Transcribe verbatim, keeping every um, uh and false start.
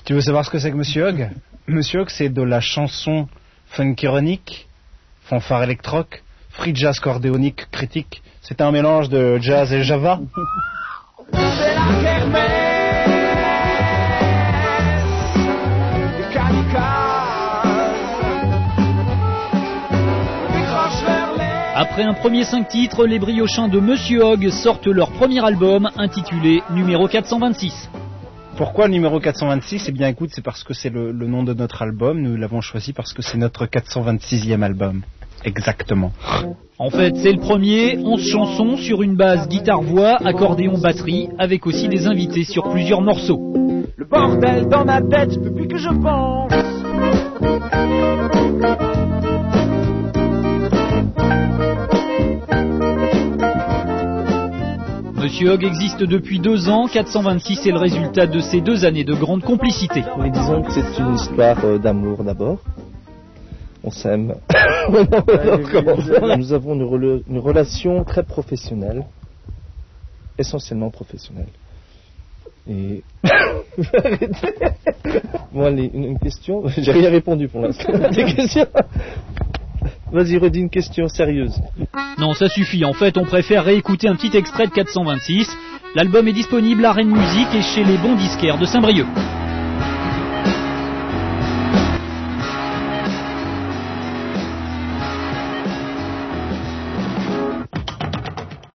Tu veux savoir ce que c'est que Monsieur Hogg? Monsieur Hogg, c'est de la chanson funk-ironique, fanfare électroque, free jazz cordéonique critique. C'est un mélange de jazz et java. Après un premier cinq titres, les briochins de Monsieur Hogg sortent leur premier album intitulé numéro quatre cent vingt-six. Pourquoi le numéro quatre cent vingt-six? Eh bien écoute, c'est parce que c'est le, le nom de notre album. Nous l'avons choisi parce que c'est notre quatre cent vingt-sixième album. Exactement. En fait, c'est le premier, onze chansons sur une base guitare-voix, accordéon-batterie, avec aussi des invités sur plusieurs morceaux. Le bordel dans ma tête depuis que je pense. Monsieur Hogg existe depuis deux ans, quatre cent vingt-six est le résultat de ces deux années de grande complicité. Oui, disons que c'est une histoire euh, d'amour d'abord. On s'aime. Nous avons une, rela- une relation très professionnelle, essentiellement professionnelle. Et moi, les, une, une question, j'ai rien répondu pour l'instant. Des questions. Vas-y, redis une question sérieuse. Non, ça suffit. En fait, on préfère réécouter un petit extrait de quatre cent vingt-six. L'album est disponible à Rennes Musique et chez les bons disquaires de Saint-Brieuc.